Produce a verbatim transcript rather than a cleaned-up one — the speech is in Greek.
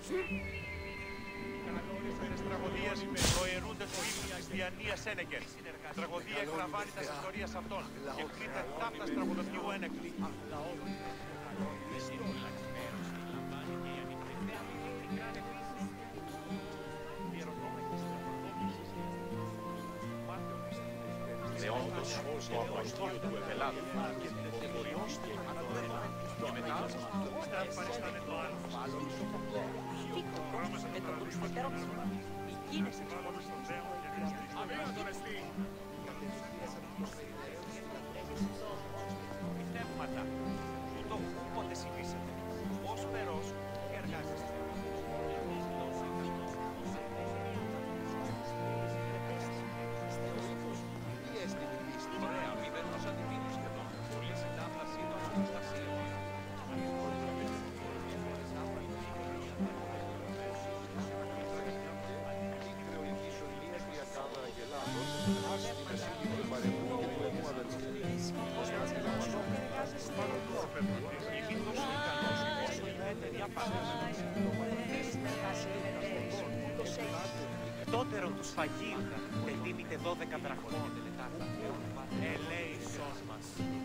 Τις τραγωδίες προαιρούνται του ύψους της διανοίας Ένεκεν. Τραγωδία εκλαμβάνει τα ιστορίας αυτών και κρίνεται ταύτας τραγουδοποιού ένεκτη. Δεόντως, το απαγγείο του Ευελάδου και ο χωριός του Ανατολένα και μετά Στράτ παριστάνε το άλλο. Με τον προσφατέρα μας, η κίνηση της Επιτεύγματα που το πότε συμβήσατε. Ως περός και εργάζεστε. Ωραία, μηδενός αντιμήνους σχεδόν. Πολύ συντάφλα σύντομα προστασία. Τότερον του σφαγίου τελείμητε δώδεκα δραχμών. Ελέησός μας.